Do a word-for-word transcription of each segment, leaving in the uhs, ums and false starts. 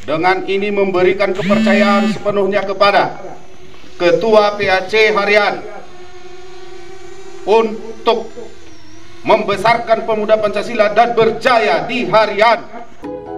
dengan ini memberikan kepercayaan sepenuhnya kepada Ketua P A C Harian untuk membesarkan pemuda Pancasila dan berjaya di harian.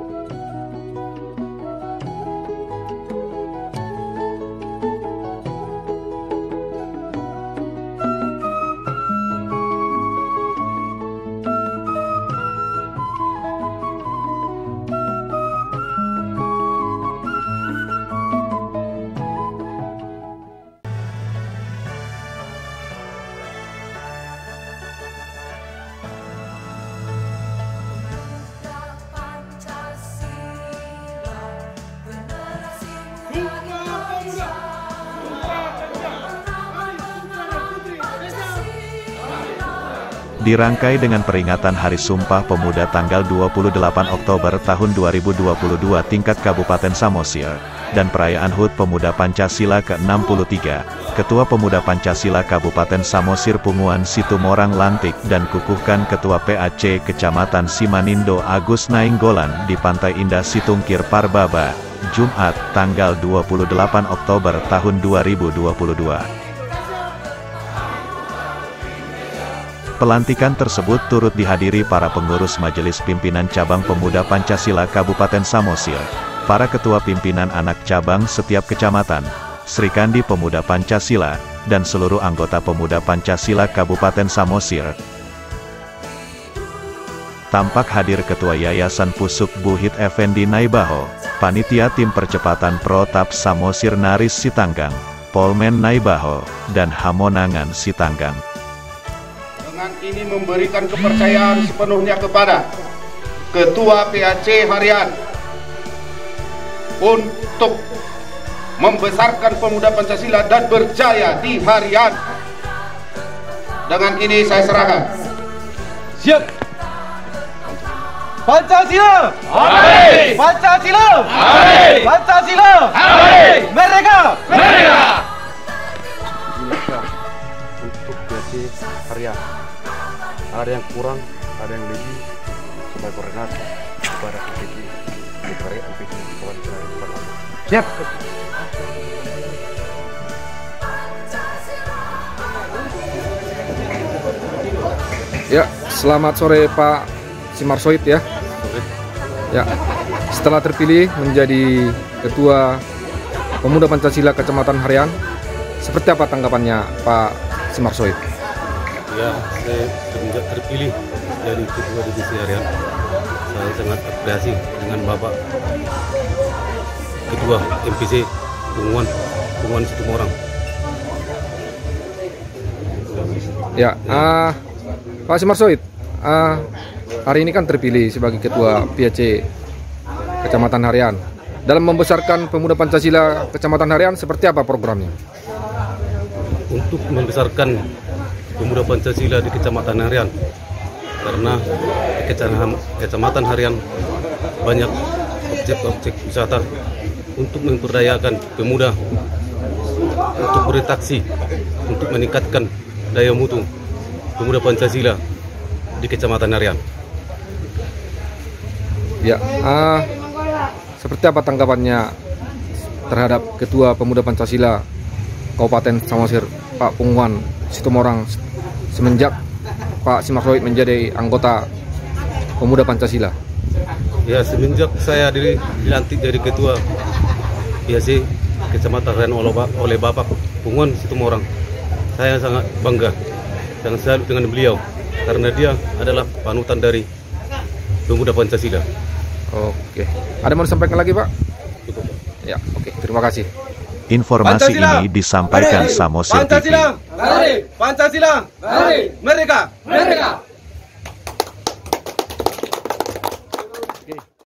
Dirangkai dengan peringatan Hari Sumpah Pemuda tanggal dua puluh delapan Oktober tahun dua ribu dua puluh dua tingkat Kabupaten Samosir, dan perayaan H U T Pemuda Pancasila ke enam puluh tiga, Ketua Pemuda Pancasila Kabupaten Samosir Punguan Situmorang lantik dan kukuhkan Ketua P A C Kecamatan Simanindo Agus Nainggolan di Pantai Indah Situngkir Parbaba, Jumat, tanggal dua puluh delapan Oktober tahun dua ribu dua puluh dua. Pelantikan tersebut turut dihadiri para pengurus Majelis Pimpinan Cabang Pemuda Pancasila Kabupaten Samosir, para ketua pimpinan anak cabang setiap kecamatan, Srikandi Pemuda Pancasila, dan seluruh anggota Pemuda Pancasila Kabupaten Samosir. Tampak hadir Ketua Yayasan Pusuk Buhit Effendi Naibaho, Panitia Tim Percepatan Protap Samosir Naris Sitanggang, Polmen Naibaho, dan Hamonangan Sitanggang. Dengan ini memberikan kepercayaan sepenuhnya kepada Ketua P A C Harian untuk membesarkan pemuda Pancasila dan berjaya di harian. Dengan ini saya serahkan. Siap. Pancasila. Hai. Pancasila. Hai. Pancasila. Hai. Merdeka. Merdeka. Untuk P A C Harian. Ada yang kurang, ada yang lebih, supaya koordinat kepada P P C, kepada P P C, kepada siap. Ya, selamat sore Pak Simarsoid ya. Ya, setelah terpilih menjadi Ketua Pemuda Pancasila Kecamatan Harian, seperti apa tanggapannya Pak Simarsoid? Ya, saya semenjak terpilih jadi Ketua Divisi Harian, saya sangat apresiasi dengan Bapak Ketua M P C Punguan Punguan Situmorang. Ya, uh, Pak Simarsoid, uh, hari ini kan terpilih sebagai Ketua P A C Kecamatan Harian. Dalam membesarkan Pemuda Pancasila Kecamatan Harian, seperti apa programnya? Untuk membesarkan Pemuda Pancasila di Kecamatan Harian, karena di Kecamatan Harian banyak objek-objek wisata untuk memperdayakan pemuda, untuk bertaksi, untuk meningkatkan daya mutu Pemuda Pancasila di Kecamatan Harian. Ya, uh, seperti apa tanggapannya terhadap Ketua Pemuda Pancasila Kabupaten Samosir, Pak Punguan Situmorang, semenjak Pak Simarsoid menjadi anggota Pemuda Pancasila? Ya, semenjak saya dilantik jadi Ketua P A C Kecamatan Harian oleh Bapak Punguan Situmorang, saya sangat bangga dan salut dengan beliau karena dia adalah panutan dari Pemuda Pancasila. Oke, ada mau disampaikan lagi Pak? Cukup. Ya, oke, terima kasih. Informasi Pancasila. Ini disampaikan Samosir T V. Pancasila, Pancasila, Merdeka, Merdeka.